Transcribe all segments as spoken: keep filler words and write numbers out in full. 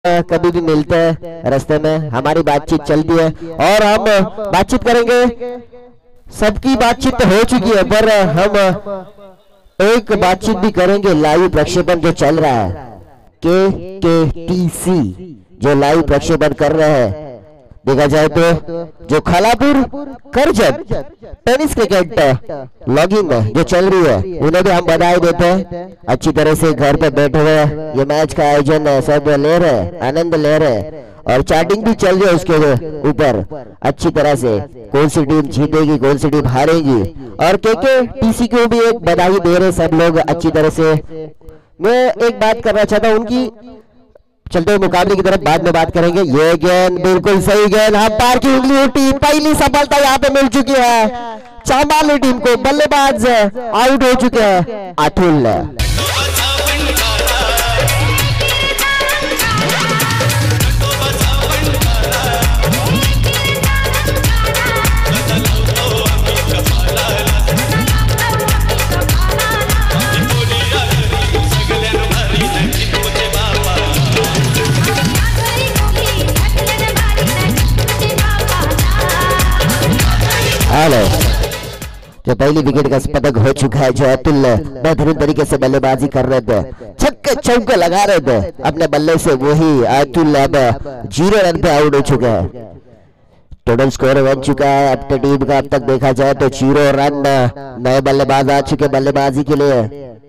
कभी भी मिलते हैं रास्ते में, हमारी बातचीत चलती है और हम बातचीत करेंगे। सबकी बातचीत तो हो चुकी है पर हम एक बातचीत भी करेंगे लाइव प्रक्षेपण जो चल रहा है, के के टी सी जो लाइव प्रक्षेपण कर रहे हैं। देखा जाए तो जो खलापुर करजत टेनिस क्रिकेट लॉगिंग में जो चल रही है उन्हें भी हम बधाई देते हैं। अच्छी तरह से घर पे बैठे हुए ये मैच का आयोजन सब ले रहे हैं, आनंद ले रहे हैं और चैटिंग भी चल रही है उसके ऊपर अच्छी तरह से, कौन सी टीम जीतेगी कौन सी टीम हारेगी। और के के टी सी को भी एक बधाई दे रहे सब लोग अच्छी तरह से। मैं एक बात करना चाहता हूँ उनकी, चलते हुए मुकाबले की तरफ बाद में बात करेंगे। ये गेंद बिल्कुल सही गेंद, अंपायर की उंगली उठी, पहली सफलता यहाँ पे मिल चुकी है चांबाली टीम को। बल्लेबाज आउट हो चुके हैं अतुल। हेलो, जो पहली विकेट का पदक हो चुका है, जो अतुल बेहतरीन तरीके से बल्लेबाजी कर रहे थे, छक्के चौके लगा रहे थे अपने बल्ले से, वही अतुल अब जीरो रन पे आउट हो चुका है। टोटल स्कोर बन चुका है अपने टीम का अब तक देखा जाए तो जीरो रन। नए बल्लेबाज आ चुके बल्लेबाजी के लिए,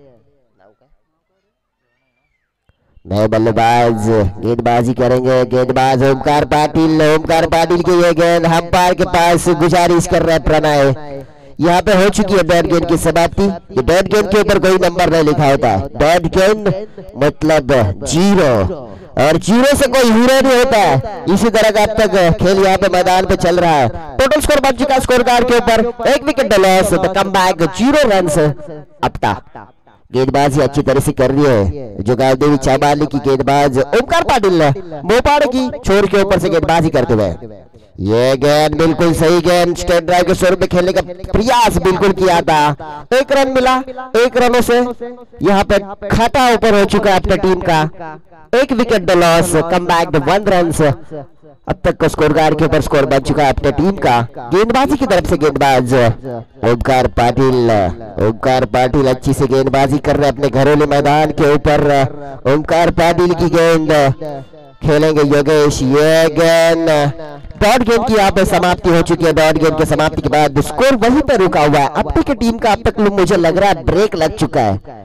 नए बल्लेबाज गेंदबाजी करेंगे। गेंदबाज ओमकार पाटिल, ओमकार पाटिल की ये गेंद अंपायर के पास गुजारिश कर रहे हैं प्रणय। यहाँ पे हो चुकी है डॉट गेंद की समाप्ति। ये डॉट गेंद के ऊपर कोई नंबर नहीं लिखा होता, डॉट गेंद मतलब जीरो और जीरो से कोई हीरो नहीं होता। इसी तरह का अब तक खेल यहाँ पे मैदान पे चल रहा है। टोटल स्कोर बन चुका स्कोर कार्ड के ऊपर एक wicket loss, come back zero run अब तक। गेंदबाजी अच्छी तरह से कर रही है जो गावदेवी चाबाली की गेंदबाज ओमकार पाटिल मोपाड़ की छोर के ऊपर से गेंदबाजी करते हुए। ये गेंद बिल्कुल सही गेंद, स्ट्रेट ड्राइव के स्वरूप में खेलने का प्रयास बिल्कुल किया था, एक रन मिला। एक रनों से यहाँ पे खाता ऊपर हो चुका है अपने टीम का, एक wicket loss, come back one run. अब तक का स्कोर कार्ड के ऊपर स्कोर बन चुका है अपने टीम का। गेंदबाजी की तरफ से गेंदबाज ओमकार पाटिल, ओमकार पाटिल अच्छी से गेंदबाजी कर रहे हैं अपने घरेलू मैदान के ऊपर। ओमकार पाटिल की गेंद खेलेंगे योगेश। ये गेंद डॉट गेंद की यहाँ पे समाप्ति हो चुकी है। डॉट गेंद की समाप्ति के बाद स्कोर वहीं पर रुका हुआ है अपनी की टीम का। अब तक मुझे लग रहा है ब्रेक लग चुका है,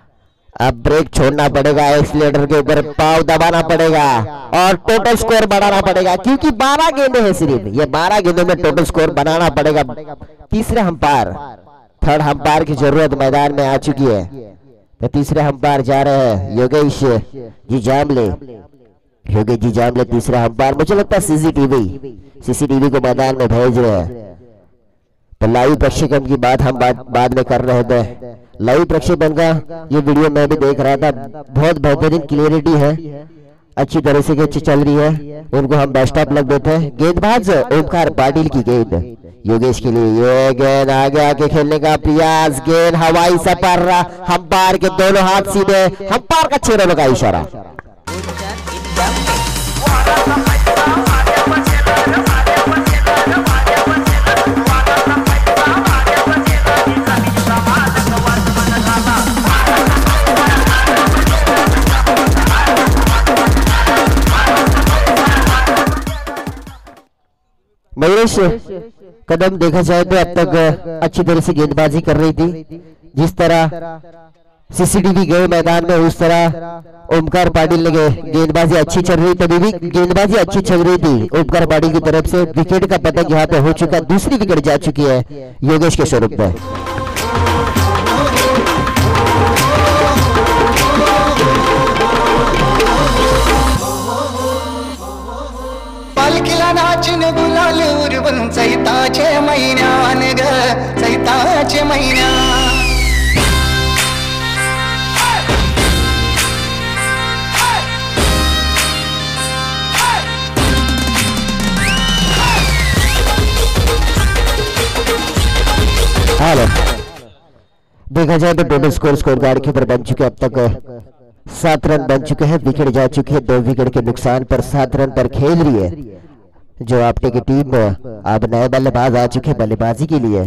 अब ब्रेक छोड़ना पड़ेगा, एक्सीलेटर के ऊपर पाव दबाना पड़ेगा और टोटल स्कोर बढ़ाना पड़ेगा क्योंकि बारह गेंदें हैं सिर्फ। ये बारह गेंदों में टोटल स्कोर बनाना पड़ेगा। तीसरे अंपायर, थर्ड अंपायर की जरूरत मैदान में आ चुकी है तो तीसरे अंपायर जा रहे हैं योगेश जी जामले। योगेश जी जामले तीसरे अंपायर, मुझे लगता है सीसीटीवी सीसीटीवी को मैदान में भेज रहे हैं। तो लाइव प्रक्षेपण की बात हम बात बाद में कर रहे थे। लाइव प्रक्षेपण का ये वीडियो मैं भी देख रहा था, बहुत बेहतरीन क्लियरिटी है, अच्छी तरह से चल रही है। उनको हम बेस्ट ऑफ लक देते हैं। गेंदबाज ओमकार पाटिल की गेंद योगेश के लिए। ये गेंद आगे आके खेलने का प्रयास, गेंद हवाई सफर, अंपायर के दोनों हाथ सीधे, अंपायर का छह रनों का इशारा। महेश कदम देखा जाए तो अब तक अच्छी तरह से गेंदबाजी कर रही थी। जिस तरह सीसीटीवी गए मैदान में उस तरह ओमकार पाटिल ने गेंदबाजी अच्छी चल रही, तभी भी गेंदबाजी अच्छी चल रही थी ओमकार पाटिल की तरफ से। विकेट का पतंग यहाँ पे हो चुका, दूसरी विकेट जा चुकी है योगेश के स्वरूप में। पालखीला नाचून गुलाल उरवून चैताचे महिन्यान ग चैताचे महिन्या। देखा जाए तो टोटल स्कोर स्कोर कार्ड के ऊपर बन चुके अब तक सात रन बन चुके हैं, विकेट जा चुकी है, दो विकेट के नुकसान पर सात रन पर खेल रही है जो आपटे की टीम। अब नए बल्लेबाज आ चुके हैं बल्लेबाजी के लिए।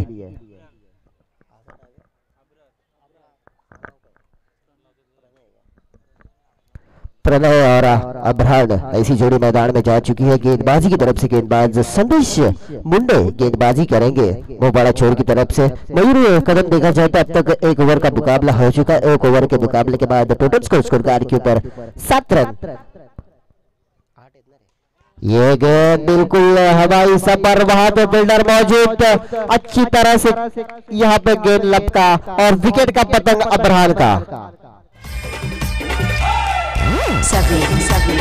प्रणय और अभ्राण ऐसी जोड़ी मैदान में जा चुकी है। गेंदबाजी की तरफ से गेंदबाज संदेश मुंडे गेंदबाजी करेंगे मोबाड़ा छोड़ की तरफ से। मयूर कदम देखा जाए तो अब तक एक ओवर का मुकाबला हो चुका है। एक ओवर के मुकाबले के बाद टोटल स्कोर स्कोर कार्ड के ऊपर सात रन। ये गेंद बिल्कुल हवाई सफर, वहां पे फील्डर मौजूद, अच्छी तरह से यहाँ पे गेंद लपका और विकेट का पतंग अभ्राण का। सभी सभी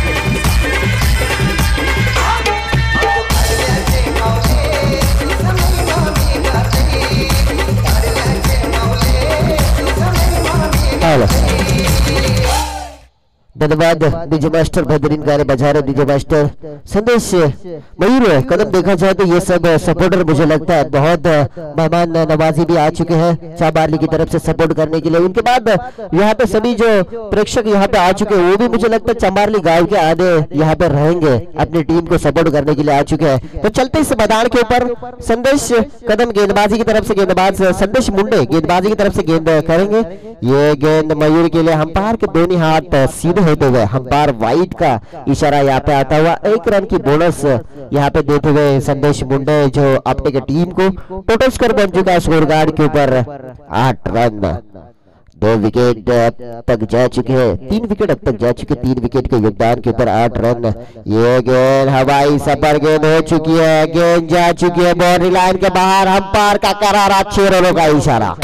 धन्यवाद डीजे मास्टर, बेहतरीन गाने बजा रहे डीजे मास्टर। संदेश मयूर कदम देखा जाए तो ये सब सपोर्टर मुझे लगता है बहुत मेहमान नवाजी भी आ चुके हैं चाबारली की तरफ से सपोर्ट करने के लिए। उनके बाद यहाँ पे सभी जो प्रेक्षक यहाँ पे आ चुके हैं वो भी मुझे लगता है चाबारली गांव के आधे यहाँ पे रहेंगे, अपनी टीम को सपोर्ट करने के लिए आ चुके हैं। तो चलते इस मैदान के ऊपर संदेश कदम गेंदबाजी की तरफ से, गेंदबाज संदेश मुंडे गेंदबाजी की तरफ से गेंद करेंगे। ये गेंद मयूर के लिए अंपायर के दोनों हाथ सीधे होते हुए अंपायर वाइड का इशारा यहाँ पे आता हुआ एक रन की बोनस यहाँ पे देते हुए संदेश मुंडे जो अपने के टीम को टोटल स्कोर बन चुका है स्कोर कार्ड के ऊपर आठ रन। दो विकेट अब तक जा चुके हैं, तीन विकेट अब तक जा चुके, तीन विकेट के योगदान के ऊपर आठ रन। ये गेंद हवाई सफर गेंद हो चुकी है, गेंद जा चुकी है बाउंड्री लाइन के बाहर, अंपायर का करारा छह रनों का इशारा।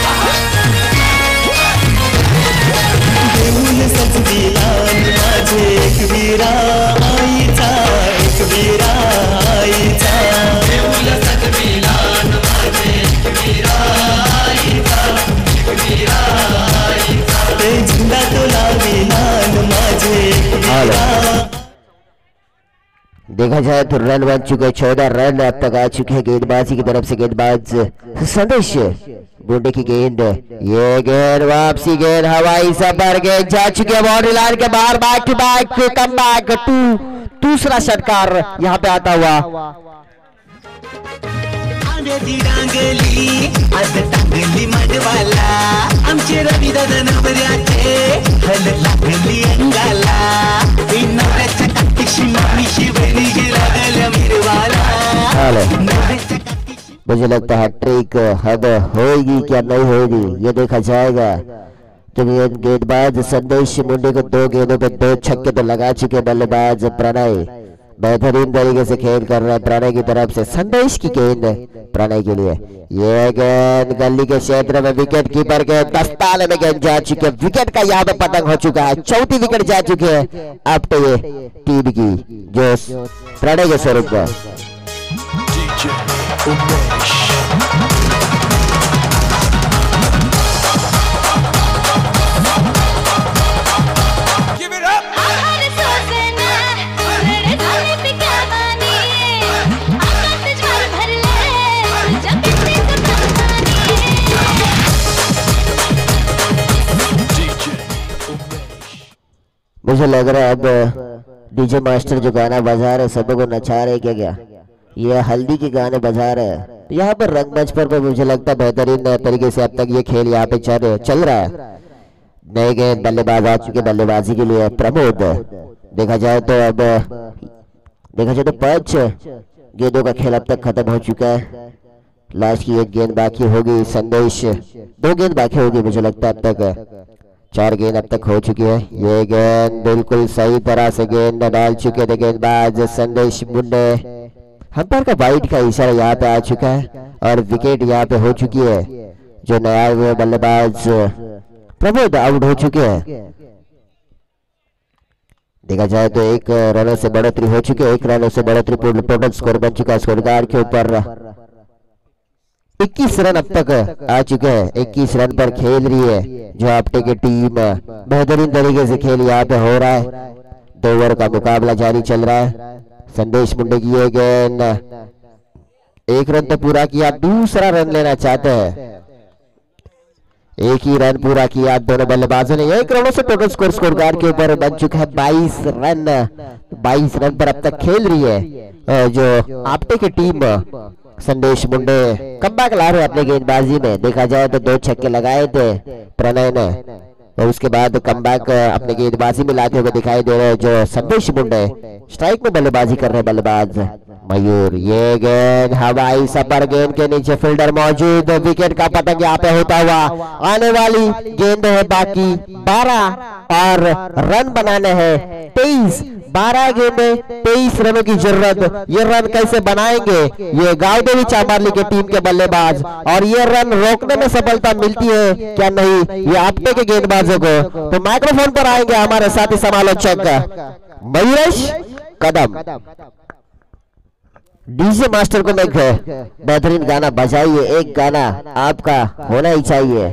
एक वीरा आईचा, एक वीरा आईचा, ते झंडा तुला विलान माझे देखा जाए तो रन बन चुके चौदह रन अब तक आ चुके हैं गेंदबाजी की तरफ से। गेंदबाज संदेश मुंडे की गेंद, ये गेंद वापसी गेंद हवाई सफर गेंद जा चुके हैं बाउंड्री लाइन के बाहर, back to back come back to दूसरा षटकार यहाँ पे आता हुआ। डांगली आज टांगली मडवाला आमचे रवी दादा नवऱ्याचे हल लागली अंगाला नवऱ्याच्या काठीशी मामीशी बहिणीशी लागल्या मिरवाला। मुझे लगता है ट्रिक हद होगी क्या नहीं होगी ये देखा जाएगा, क्योंकि गेंदबाज संदेश मुंडे को दो गेंदों पे दो छक्के तो लगा चुके बल्लेबाज प्रणय बेहतरीन तरीके से खेल कर रहा है। प्रणय की तरफ से संदेश की गेंद प्रणय के लिए, ये गेंद गली के क्षेत्र में विकेट कीपर के दस्ताने में गेंद जा चुकी है, विकेट का यहाँ पे पतंग हो चुका है, चौथी विकेट जा चुकी है अब तो ये टीम की जो प्रणय के स्वरूप का। मुझे लग रहा है अब डीजे मास्टर जो गाना बजा रहे सबको नचा रहे क्या क्या ये हल्दी के गाने बजा रहे हैं यहाँ पर रंगमंच पर, पर मुझे लगता है बेहतरीन तरीके से अब तक ये खेल यहाँ पे चल चल रहा है। नए गेंद बल्लेबाज आ चुके बल्लेबाजी के लिए प्रमोद। देखा जाए तो अब देखा जाए तो पांच गेंदों का खेल अब तक खत्म हो चुका है, लास्ट की एक गेंद बाकी होगी। संदेश दो गेंद बाकी होगी मुझे लगता है, अब तक चार गेंद अब तक हो चुकी है। ये गेंद बिल्कुल सही तरह से गेंद डाल चुके थे गेंदबाज संदेश मुंडे, अंपायर का वाइड का इशारा यहाँ पे आ चुका है और विकेट यहाँ पे हो चुकी है। जो नया हुए बल्लेबाज प्रमोद आउट हो चुके हैं। देखा जाए तो एक रनों से बढ़ोतरी हो चुकी है, एक रनों से बढ़ोतरी पूर्ण टोटल स्कोर बन चुका है स्कोर कार्ड के ऊपर इक्कीस रन अब तक आ चुके हैं। इक्कीस रन पर खेल रही है जो आपटे की टीम, बेहतरीन तरीके से खेल यहाँ पे हो रहा है। दो ओवर का मुकाबला जारी चल रहा है। संदेश मुंडे की ये गेंद, एक रन तो पूरा किया, दूसरा रन लेना चाहते हैं। एक ही रन पूरा किया दोनों बल्लेबाजों ने। एक रनों से टोटल स्कोर स्कोर कार्ड के ऊपर बन चुका है बाईस रन। बाईस रन पर अब तक खेल रही है जो आपटे की टीम। संदेश मुंडे कमबैक ला रहे अपने गेंदबाजी में। देखा जाए तो दो छक्के लगाए थे प्रणय ने, तो उसके बाद कमबैक अपने गेंदबाजी में लाते हुए दिखाई दे रहे जो संदेश मुंडे। स्ट्राइक में बल्लेबाजी कर रहे बल्लेबाज मयूर। ये गेंद हवाई सपर गेंद के नीचे फील्डर मौजूद। विकेट का पतंग यहाँ पे होता हुआ आने वाली गेंद है बाकी बारह और रन बनाने हैं तेईस। बारह गेंदे तेईस रनों की जरूरत। ये रन कैसे बनाएंगे ये गांव देवी चांबारली के टीम के बल्लेबाज, और ये रन रोकने में सफलता मिलती है क्या नहीं ये आपटे के गेंदबाजों को। तो माइक्रोफोन पर आएंगे हमारे साथी समालोचक मयूरेश कदम। डीजे मास्टर को मैं बेहतरीन गाना बजाइए, एक गाना आपका होना ही चाहिए।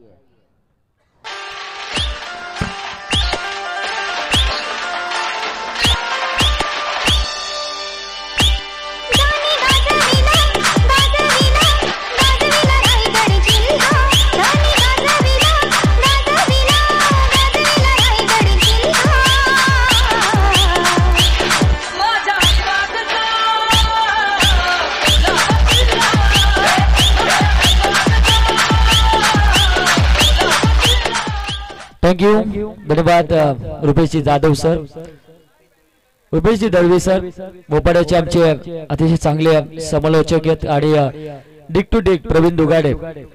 थैंक यू, धन्यवाद रुपेशजी जाधव सर, रुपेशजी दळवी सर, भोपाळचे आमचे अतिशय चांगले समालोचक आहेत आणि डिक टू डिक प्रवीण दुगाडे.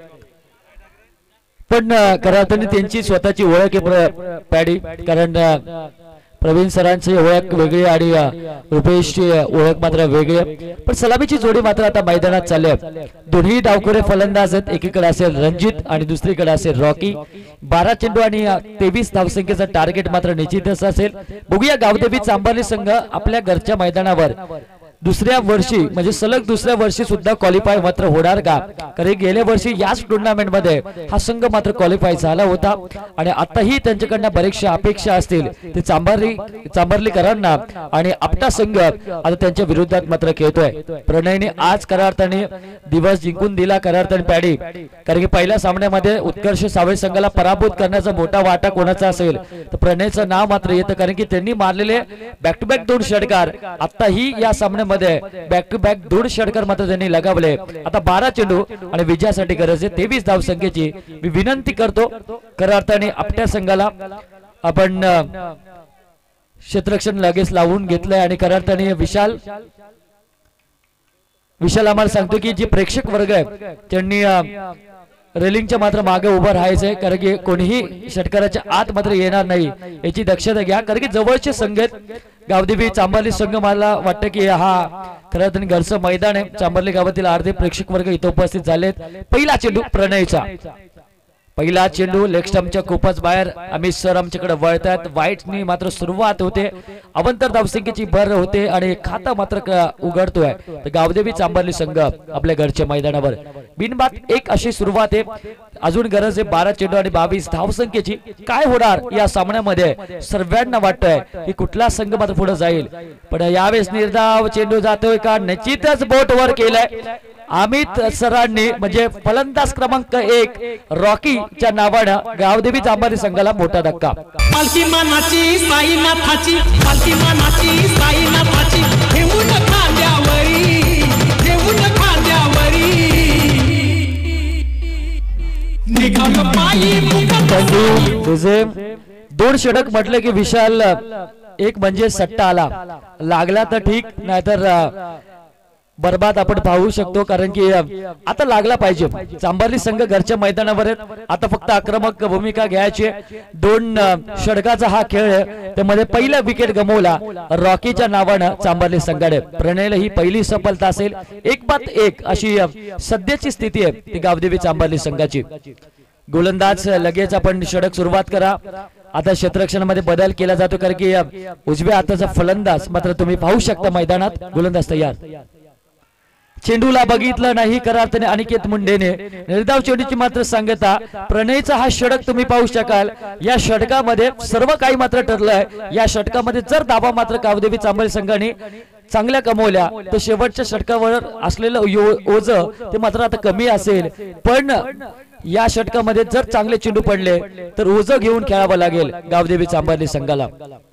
पण खरं अर्थाने त्यांची स्वतःची ओळख आहे पॅडी, कारण प्रवीण सरांची ओळख वेगळी आणि रुपेशची ओळख मात्र वेगळी आहे. पण सलामीची जोडी मात्र आता मैदानात चालली आहे. दोन्ही डावखोरे फलंदाज आहेत. एकीकडे असेल रणजित आणि दुसरीकडे असेल रॉकी. बारा चेंडू आणि तेवीस धावसंख्येचा टार्गेट मात्र निश्चितच असेल. बघूया गावदेवी चांभारली संघ आपल्या घरच्या मैदानावर दुसऱ्या वर्षी म्हणजे सलग दुसऱ्या वर्षी सुद्धा क्वालिफाय मात्र होणार का. कारण गेल्या वर्षी याच टुर्नामेंट मध्ये हा संघ मात्र क्वालिफाय झाला होता आणि आताही त्यांच्याकडनं बरेचशा अपेक्षा असतील ते चांभारली चांभारलीकरांना, आणि आपटा संघ आता त्यांच्या विरोधात मात्र खेळतोय. प्रणयने आज करार्थाने दिवस जिंकून दिला करार्थाने पॅडी, कारण की पहिल्या सामन्यामध्ये उत्कर्ष सावळे संघाला पराभूत करण्याचा मोठा वाटा कोणाचा असेल तर प्रणयचं नाव मात्र येतं, कारण की त्यांनी मारलेले बॅक टू बॅक दोन षटकार आताही या सामन्यामध्ये बॅक टू बॅक दोन षटकार मात्र त्यांनी लगावले. आता बारा चेंडू आणि विजयासाठी गरज आहे तेवीस धाव संख्येची. मी विनंती करतो खऱ्या अर्थाने आपल्या संघाला आपण क्षेत्ररक्षण लगेच लावून घेतलंय आणि खऱ्या अर्थाने विशाल विशाल आम्हाला सांगतो की जे प्रेक्षक वर्ग आहे त्यांनी रेलिंगच्या मात्र मागे उभं राहायचंय, कारण की कोणीही षटकाराच्या आत मात्र येणार नाही याची दक्षता घ्या, कारण की जवळचे संघ आहेत. गावदेवी चांभारली संघ मला वाटतं की हा खरं तर घरचं मैदान आहे. चांभारली गावातील अर्धे प्रेक्षक वर्ग इथं उपस्थित झालेत. पहिला चेंडू प्रणयचा, पहिला चेंडू लेग स्टंपच्या खूपच बाहेर. अमित सर आमच्याकडे वळतात. वाईटनी मात्र सुरुवात होते, अवंतर धावसंख्येची भर होते आणि खाता मात्र उघडतोय. तर गावदेवी चांभारली संघ आपल्या घरच्या मैदानावर बिनबाद एक अशी सुरुवात आहे. अजून गरज आहे बारा चेंडू आणि बावीस धावसंख्येची. काय होणार या सामन्यामध्ये सर्वांना वाटतंय की कुठला संघ मात्र पुढे जाईल, पण यावेळेस निर्धाव चेंडू जातोय का निश्चितच बोट वर केलंय अमित सरांनी, म्हणजे फलंदाज क्रमांक एक रॉकीच्या नावानं गावदेवी चांभारली संघाला मोठा धक्का. पालखी मानाची साईनाथाची, पालखी मानाची साईनाथाची, घेऊन खांद्यावरी, घेऊन खांद्यावरी निघालं पायी मुखात. तुझे दोन षटक म्हटले की विशाल एक म्हणजे सट्टा आला, लागला तर ठीक, नाहीतर बर्बाद आपण पाहू शकतो, कारण की आता लागला पाहिजे. चांभारली संघ घरच्या मैदानावर आता फक्त आक्रमक भूमिका घ्यायची. दोन षटकाचा हा खेळ आहे, त्यामध्ये पहिला विकेट गमवला रॉकीच्या नावानं चांभारली संघाने. प्रणयला ही पहिली सफलता असेल. एक बात एक अशी सध्याची स्थिती आहे ती गावदेवी चांभारली संघाची. गोलंदाज लगेच आपण षटक सुरुवात करा. आता क्षेत्ररक्षणामध्ये बदल केला जातो, कारण की उजव्या हाताचा फलंदाज मात्र तुम्ही पाहू शकता मैदानात. गोलंदाज तयार, चेंडूला बघितलं नाही करार्थाने अनिकेत मुंडेने. निर्धाव चेंडूची मात्र सांगता प्रणयचा हा षटक तुम्ही पाहू शकाल. या षटकामध्ये सर्व काही मात्र ठरलंय. या षटकामध्ये जर दाबा मात्र गावदेवी चांभारली संघाने चांगल्या कमवल्या तर शेवटच्या षटकावर असलेलं ओझ ते मात्र आता कमी असेल. पण या षटकामध्ये जर चांगले चेंडू पडले तर ओझं घेऊन खेळावं लागेल गावदेवी चांभारली संघाला.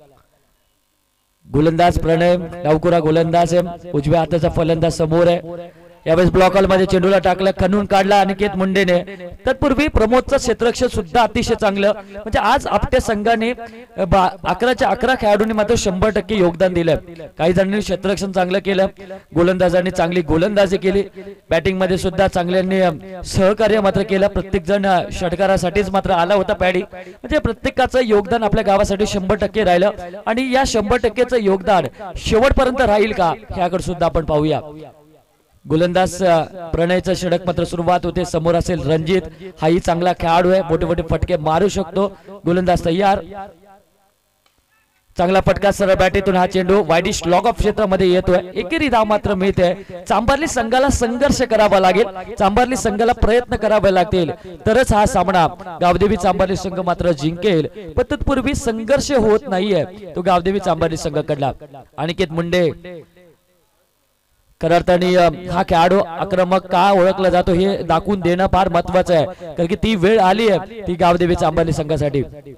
गोलंदाज प्रणय डावकुरा गोलंदाज आहे, उजव्या हाताचा फलंदाज समोर आहे. यावेळेस ब्लॉक हॉल मध्ये चेंडूला टाकला, खणून काढला अनिकेत मुंडेने. तत्पूर्वी प्रमोदचं क्षेत्ररक्षण सुद्धा अतिशय चांगलं. म्हणजे आज आपल्या संघाने अकराच्या अकरा खेळाडूंनी मात्र शंभर टक्के योगदान दिलं. काही जणांनी क्षेत्ररक्षण चांगलं केलं, गोलंदाजांनी चांगली गोलंदाजी केली, बॅटिंग मध्ये सुद्धा चांगल्यांनी सहकार्य मात्र केलं. प्रत्येक जण षटकारासाठीच मात्र आला होता पॅडी. म्हणजे प्रत्येकाचं योगदान आपल्या गावासाठी शंभर टक्के राहिलं आणि या शंभर टक्केचं योगदान शेवटपर्यंत राहील का ह्याकडे सुद्धा आपण पाहूया. गोलंदाज प्रणयचं षटक मात्र सुरुवात होते. समोर असेल रणजित, हाही चांगला खेळाडू आहे, मोठे मोठे फटके मारू शकतो. गोलंदाज तयार, चांगला फटका सरळ बॅटीतून हा चेंडू वाईडिश लॉग ऑफ क्षेत्रामध्ये येतोय. एकेरी धाव मात्र मिळते. चांभारली संघाला संघर्ष करावा लागेल, चांभारली संघाला प्रयत्न करावे लागतील तरच हा सामना गावदेवी चांभारली संघ मात्र जिंकेल. पण तत्पूर्वी संघर्ष होत नाहीये तो गावदेवी चांभारली संघाकडला. अनिकेत मुंडे खऱ्या अर्थाने हा खेळाडू आक्रमक का ओळखला जातो हे दाखवून देणं फार महत्वाचं आहे, कारण की ती वेळ आली आहे ती गावदेवी चांभारली संघासाठी.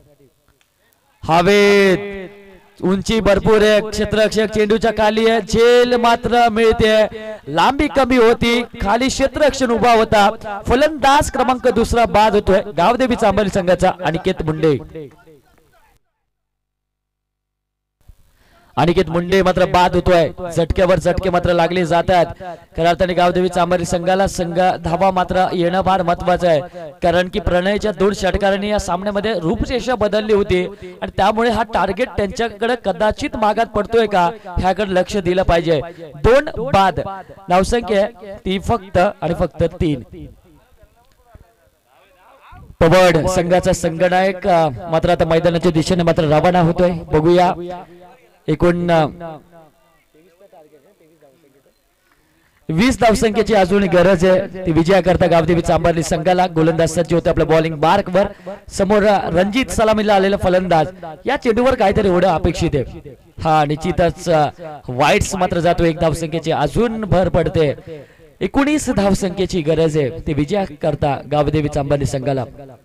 हवेत उंची भरपूर आहे, क्षेत्ररक्षक चेंडूच्या खाली आहे, झेल मात्र मिळते, लांबी कमी होती, खाली क्षेत्ररक्षण उभा होता. फलंदाज क्रमांक दुसरा बाद होतोय गावदेवी चांभारली संघाचा अनिकेत मुंडे. अनिकेत मुंडे मात्र बाद होतोय. झटक्यावर झटके मात्र लागले जातात. खऱ्या अर्थाने गावदेवी चांभारली संघाला संघ धावा मात्र येणं फार महत्वाचं आहे, कारण की प्रणयच्या दोन षटकारांनी या सामन्यामध्ये रूपरेषा बदलली होती आणि त्यामुळे हा टार्गेट त्यांच्याकडे कदाचित मागात पडतोय का ह्याकडे लक्ष दिलं पाहिजे. दोन बाद, धावसंख्या ती फक्त आणि फक्त तीन. पवड संघाचा संघनायक मात्र आता मैदानाच्या दिशेने मात्र रवाना होतोय. बघूया एकूण वीस धावसंख्येची अजून गरज आहे, ती विजयाकरता गावदेवी चांभारली संघाला. गोलंदाज सज्ज होते आपल्या बॉलिंग मार्क वर. समोर रणजित सलामीला आलेला फलंदाज. या चेंडूवर काहीतरी होणं अपेक्षित आहे. हा निश्चितच वाईट्स मात्र जातो. एक धावसंख्येची अजून भर पडते. एकोणीस धावसंख्येची गरज आहे ती विजयाकरता गावदेवी चांभारली संघाला.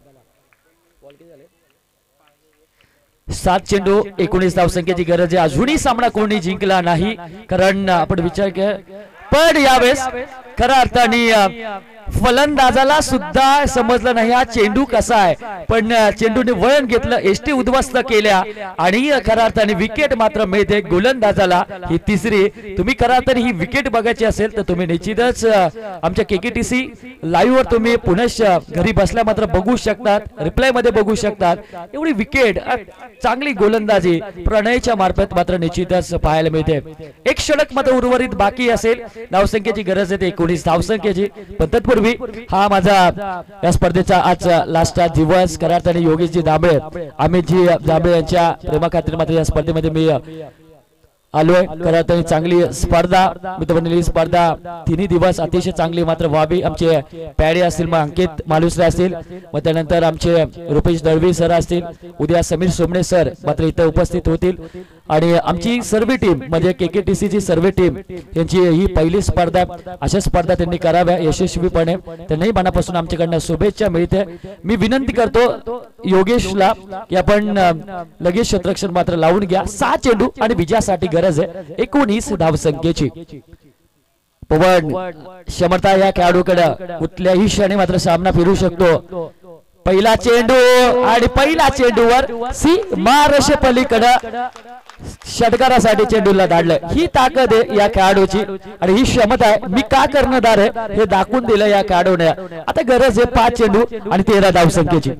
सात चेंडू एकोणीस धावसंख्येची गरज आहे. अजूनही सामना कोणी जिंकला नाही, कारण आपण विचार केला पण यावेळेस खऱ्या अर्थाने फलंदाजाला सुद्धा समजलं नाही हा चेंडू कसा आहे, पण चेंडूने वळण घेतलं, एसटी उद्ध्वस्त केल्या आणि खऱ्या अर्थाने विकेट मात्र मिळते गोलंदाजाला. ही तिसरी. तुम्ही खऱ्या अर्थाने ही विकेट बघायची असेल तर तुम्ही निश्चितच आमच्या केकेटीसी लाईव्ह वर तुम्ही पुन्हा घरी बसल्या मात्र बघू शकतात, रिप्लाय मध्ये बघू शकतात. एवढी विकेट, चांगली गोलंदाजी प्रणयच्या मार्फत मात्र निश्चितच पाहायला मिळते. एक षटक मात्र उर्वरित बाकी असेल. धावसंख्येची गरज आहे एकोणीस धावसंख्येची. पण तत्पूर्वी हा माझा या स्पर्धेचा आज लास्टचा दिवस. खऱ्या अर्थाने योगेशजी दांबळे, अमितजी दांबळे यांच्या प्रेमाखातीर मात्र या स्पर्धेमध्ये मी आलोय. खऱ्या अर्थाने चांगली स्पर्धा मित्रमंडळी स्पर्धा तिन्ही दिवस अतिशय चांगली मात्र व्हावी. आमचे पॅडे असतील, मग अंकित मालुसरे असतील, मग त्यानंतर आमचे रुपेश दळवी सर असतील, उद्या समीर सोमणे सर मात्र इथं उपस्थित होतील आणि आमची सर्व टीम म्हणजे केकेटीसीची सर्व टीम यांची ही पहिली स्पर्धा. अशा स्पर्धा त्यांनी कराव्या यशस्वीपणे. त्यांनाही मनापासून आमच्याकडनं शुभेच्छा मिळते. मी विनंती करतो योगेशला की आपण लगेच क्षेत्ररक्षण मात्र लावून घ्या. सहा चेंडू आणि विजयासाठी गरज आहे एकोणीस धावसंख्येची. पवन क्षमता या खेळाडूकडे कुठल्याही क्षणी मात्र सामना फिरू शकतो. पहिला चेंडू आणि पहिला चेंडूवर सीमारेषे पलीकडे षटकारासाठी चेंडूला धाडलं. ही ताकद आहे या खेळाडूची आणि ही क्षमता आहे. मी का कर्णधार आहे हे दाखवून दिलं या खेळाडूने. आता गरज आहे पाच चेंडू आणि तेरा धावसंख्येची.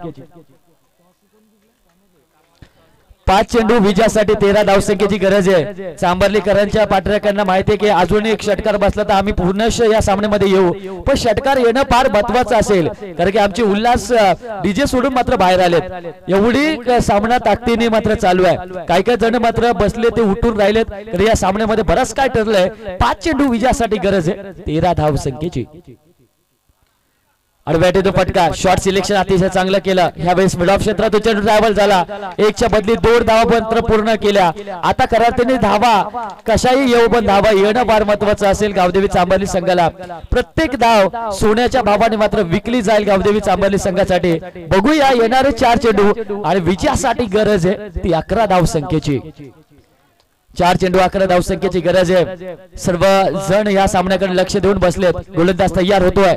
पाच चेंडू विजयासाठी तेरा धावसंख्येची गरज आहे. चांभारलीकरांच्या पाठराख्यांना माहिती आहे की अजून एक षटकार बसला तर आम्ही पूर्णश या सामन्यामध्ये येऊ, पण षटकार येणं फार महत्वाचं असेल, कारण की आमचे उल्हास डीजे सोडून मात्र बाहेर आलेत. एवढी सामना ताकदीने मात्र चालू आहे. काही काही जण मात्र बसले ते उठून राहिलेत, तर या सामन्यामध्ये बरंच काय ठरलंय. पाच चेंडू विजयासाठी गरज आहे तेरा धावसंख्येची. आणि बॅटी तो फटका शॉट सिलेक्शन अतिशय चांगलं केलं ह्यावेळेस मिड ऑफ क्षेत्रात चेंडू ट्रॅव्हल झाला एकच्या बदली दोन धावा मात्र पूर्ण केल्या आता करार धावा कशाही येऊ पण धावा येणं फार महत्वाचं असेल गावदेवी चांभारली संघाला प्रत्येक धाव सोन्याच्या भावाने मात्र विकली जाईल गावदेवी चांभारली संघासाठी बघूया येणारे चार चेंडू आणि विजयासाठी गरज आहे ती अकरा धाव संख्येची चार चेंडू अकरा धाव संख्येची गरज आहे सर्व जण या सामन्याकडे लक्ष देऊन बसलेत गोलंदाज तयार होतोय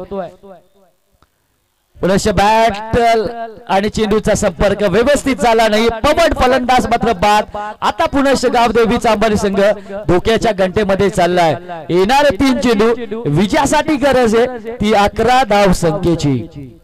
पुनश्च बॅट आणि चेंडूचा संपर्क व्यवस्थित झाला नाही पवड फलंदाज मात्र बाद आता पुनश्च गावदेवी चांभारली संघ धोक्याच्या घंटेमध्ये चाललाय येणारे तीन चेंडू विजयासाठी गरज आहे ती अकरा धाव संख्येची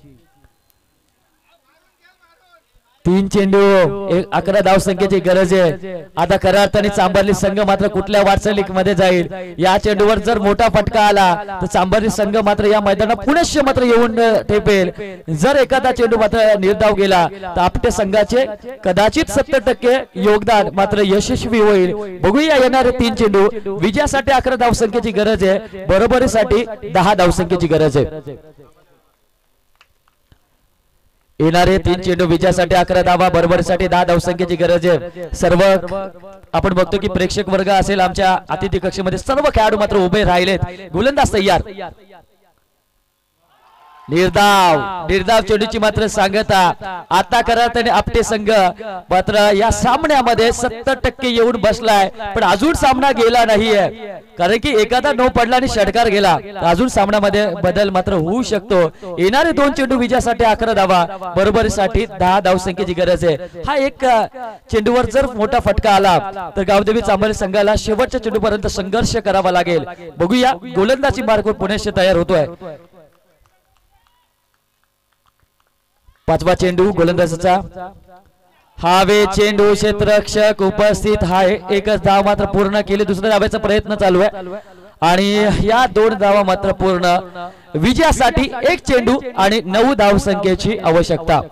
तीन चेंडू एक अकरा धाव संख्येची गरज आहे आता खऱ्या अर्थाने चांभारली संघ मात्र कुठल्या वाटचालीक मध्ये जाईल या चेंडूवर जर मोठा फटका आला तर चांभारली संघ मात्र या मैदानात पुनश्च मात्र येऊन ठेपेल जर एखादा चेंडू मात्र निर्धाव गेला तर आपल्या संघाचे कदाचित सत्तर टक्के योगदान मात्र यशस्वी होईल बघूया येणारे तीन चेंडू विजयासाठी अकरा धाव संख्येची गरज आहे बरोबरीसाठी दहा धाव संख्येची गरज आहे येणारे तीन चेंडू विजयासाठी अकरा धावा बरोबरीसाठी दहा धाव संख्येची गरज आहे सर्व आपण बघतो की प्रेक्षक वर्ग असेल आमच्या अतिथी कक्षेमध्ये सर्व खेळाडू मात्र उभे राहिलेत गोलंदाज तयार निर्धाव निर्धाव चेंडूची मात्र सांगता आता करत आणि आपटे संघ मात्र या सामन्यामध्ये सत्तर टक्के येऊन बसलाय पण अजून सामना गेला नाहीये कारण की एखादा नो पडला आणि षटकार गेला अजून सामन्यामध्ये बदल मात्र होऊ शकतो येणारे दोन चेंडू विजयासाठी अकरा धावा बरोबरीसाठी दहा धाव संख्येची गरज आहे हा एक चेंडूवर जर मोठा फटका आला तर गावदेवी चांभारली संघाला शेवटच्या चेंडूपर्यंत संघर्ष करावा लागेल बघूया गोलंदाजी मार्ग पुनश्च तयार होतोय पाचवा चेंडू गोलंदाजाचा हावे चेंडू क्षेत्ररक्षक उपस्थित आहे एकच धाव मात्र पूर्ण केली दुसऱ्या धाव्याचा प्रयत्न चालू आहे आणि या दोन धावा मात्र पूर्ण विजयासाठी एक चेंडू आणि नऊ धाव संख्येची आवश्यकता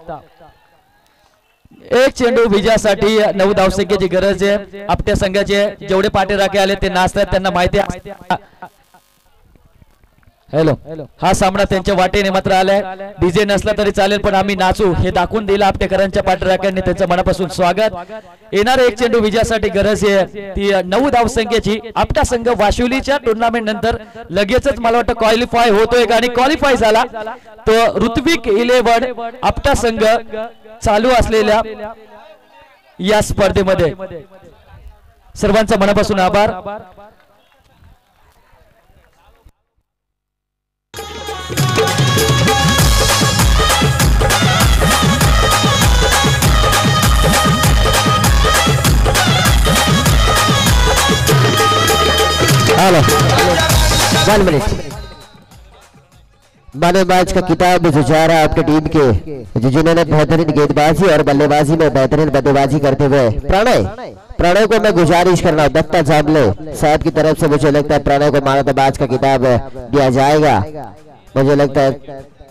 एक चेंडू विजयासाठी नऊ धाव संख्येची गरज आहे आपल्या संघाचे जेवढे पाठीराखे आले ते नाचतात त्यांना माहिती आहे हॅलो हा सामना त्यांच्या वाटेने मात्र आलाय डीजे नसला तरी चालेल पण आम्ही नाचू हे दाखवून दिलं आपटेकरांच्या पाठराख्यांनी त्यांचं मनापासून स्वागत येणारे एक चेंडू विजयासाठी गरज आहे ती नऊ धाव संख्येची आपटा संघ वाशिवलीच्या टुर्नामेंट नंतर लगेचच मला वाटतं क्वालिफाय होतोय आणि क्वालिफाय झाला तो ऋत्विक इलेव्हन आपटा संघ चालू असलेल्या या स्पर्धेमध्ये सर्वांचा मनापासून आभार हेलो वन मिनट बल्लेबाज का किताब जो जा रहा है आपके टीम के जो जिन्होंने बेहतरीन गेंदबाजी और बल्लेबाजी में बेहतरीन बल्लेबाजी करते हुए प्रणय प्रणय को मैं गुजारिश कर रहा हूँ दत्ता जामले साहब की तरफ से मुझे लगता है प्रणय को मानवताबाज का किताब दिया जाएगा मुझे लगता है